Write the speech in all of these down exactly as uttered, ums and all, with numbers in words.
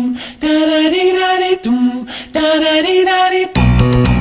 tum, tarari, tum, tarari, tum.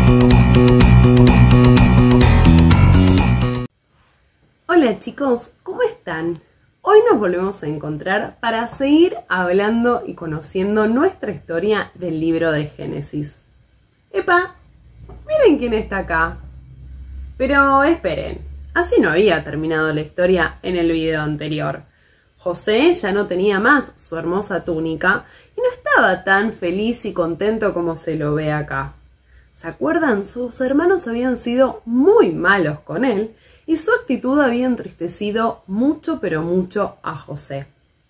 Hola chicos, ¿cómo están? Hoy nos volvemos a encontrar para seguir hablando y conociendo nuestra historia del libro de Génesis. ¡Epa! Miren quién está acá. Pero esperen, así no había terminado la historia en el video anterior. José ya no tenía más su hermosa túnica y no estaba tan feliz y contento como se lo ve acá. ¿Se acuerdan? Sus hermanos habían sido muy malos con él y su actitud había entristecido mucho pero mucho a José.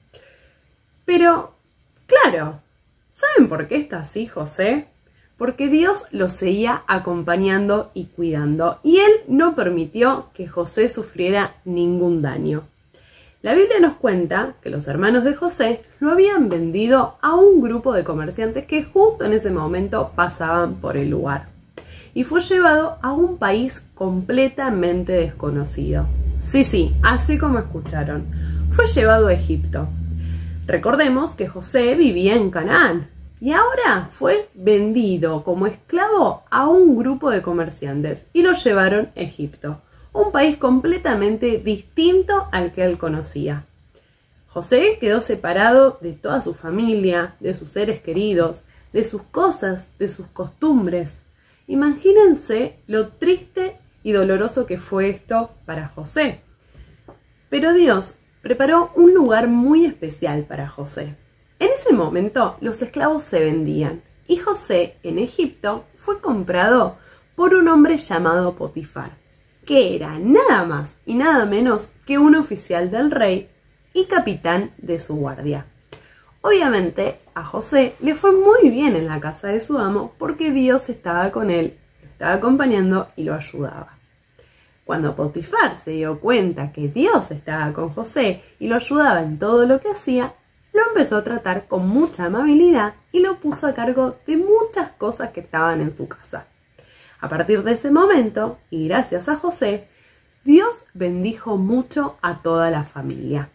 Pero, claro, ¿saben por qué está así José? Porque Dios lo seguía acompañando y cuidando y él no permitió que José sufriera ningún daño. La Biblia nos cuenta que los hermanos de José lo habían vendido a un grupo de comerciantes que justo en ese momento pasaban por el lugar. Y fue llevado a un país completamente desconocido. Sí, sí, así como escucharon. Fue llevado a Egipto. Recordemos que José vivía en Canaán y ahora fue vendido como esclavo a un grupo de comerciantes y lo llevaron a Egipto, un país completamente distinto al que él conocía. José quedó separado de toda su familia, de sus seres queridos, de sus cosas, de sus costumbres. Imagínense lo triste y doloroso que fue esto para José. Pero Dios preparó un lugar muy especial para José. En ese momento los esclavos se vendían y José en Egipto fue comprado por un hombre llamado Potifar, que era nada más y nada menos que un oficial del rey y capitán de su guardia. Obviamente a José le fue muy bien en la casa de su amo porque Dios estaba con él, lo estaba acompañando y lo ayudaba. Cuando Potifar se dio cuenta que Dios estaba con José y lo ayudaba en todo lo que hacía, lo empezó a tratar con mucha amabilidad y lo puso a cargo de muchas cosas que estaban en su casa. A partir de ese momento, y gracias a José, Dios bendijo mucho a toda la familia.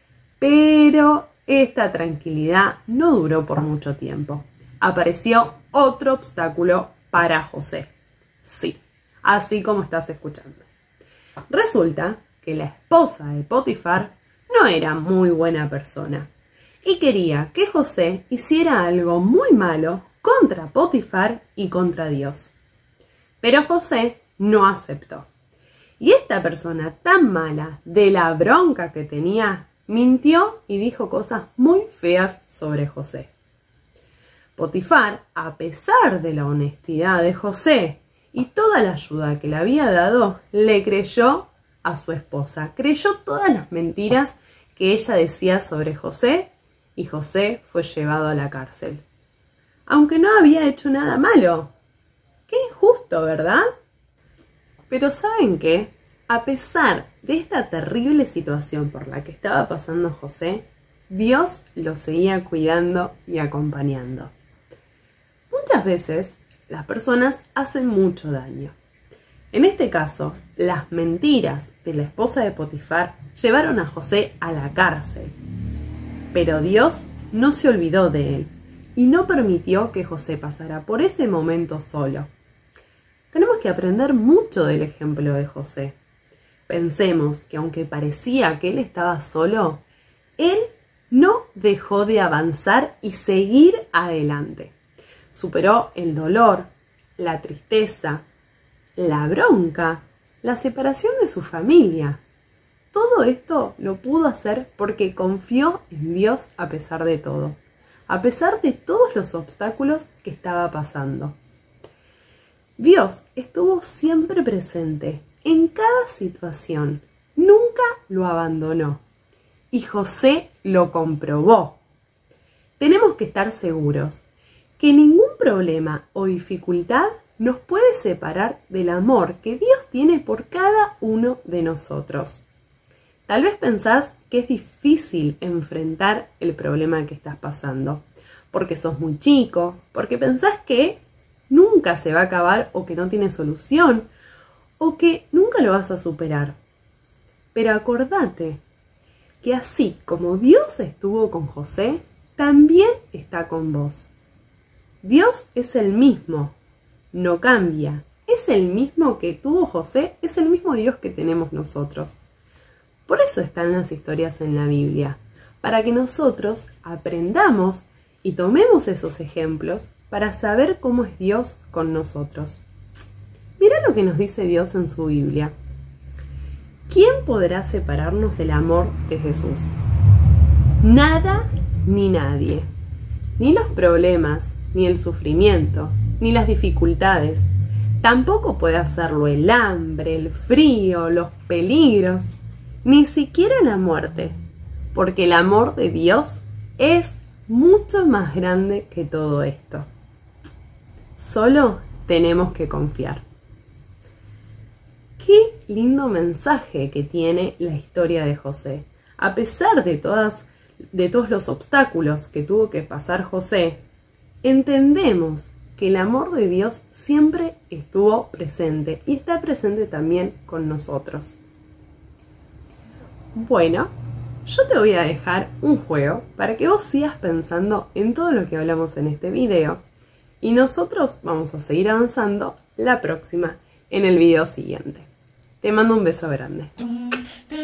Pero esta tranquilidad no duró por mucho tiempo. Apareció otro obstáculo para José. Sí, así como estás escuchando. Resulta que la esposa de Potifar no era muy buena persona y quería que José hiciera algo muy malo contra Potifar y contra Dios. Pero José no aceptó. Y esta persona tan mala, de la bronca que tenía, mintió y dijo cosas muy feas sobre José. Potifar, a pesar de la honestidad de José y toda la ayuda que le había dado, le creyó a su esposa. Creyó todas las mentiras que ella decía sobre José y José fue llevado a la cárcel. Aunque no había hecho nada malo. Qué injusto, ¿verdad? Pero ¿saben qué? A pesar de esta terrible situación por la que estaba pasando José, Dios lo seguía cuidando y acompañando. Muchas veces las personas hacen mucho daño. En este caso, las mentiras de la esposa de Potifar llevaron a José a la cárcel. Pero Dios no se olvidó de él y no permitió que José pasara por ese momento solo. Tenemos que aprender mucho del ejemplo de José. Pensemos que aunque parecía que él estaba solo, él no dejó de avanzar y seguir adelante. Superó el dolor, la tristeza, la bronca, la separación de su familia. Todo esto lo pudo hacer porque confió en Dios a pesar de todo, a pesar de todos los obstáculos que estaba pasando. Dios estuvo siempre presente en cada situación, nunca lo abandonó y José lo comprobó. Tenemos que estar seguros que ningún problema o dificultad nos puede separar del amor que Dios tiene por cada uno de nosotros. Tal vez pensás que es difícil enfrentar el problema que estás pasando, porque sos muy chico, porque pensás que nunca se va a acabar o que no tiene solución, o que nunca lo vas a superar. Pero acordate que así como Dios estuvo con José, también está con vos. Dios es el mismo, no cambia. Es el mismo que tuvo José, es el mismo Dios que tenemos nosotros. Por eso están las historias en la Biblia, para que nosotros aprendamos y tomemos esos ejemplos para saber cómo es Dios con nosotros. Mirá lo que nos dice Dios en su Biblia. ¿Quién podrá separarnos del amor de Jesús? Nada ni nadie. Ni los problemas, ni el sufrimiento, ni las dificultades. Tampoco puede hacerlo el hambre, el frío, los peligros, ni siquiera la muerte, porque el amor de Dios es mucho más grande que todo esto. Solo tenemos que confiar. Qué lindo mensaje que tiene la historia de José. A pesar de, todas, de todos los obstáculos que tuvo que pasar José, entendemos que el amor de Dios siempre estuvo presente y está presente también con nosotros. Bueno, yo te voy a dejar un juego para que vos sigas pensando en todo lo que hablamos en este video y nosotros vamos a seguir avanzando la próxima en el video siguiente. Te mando un beso grande.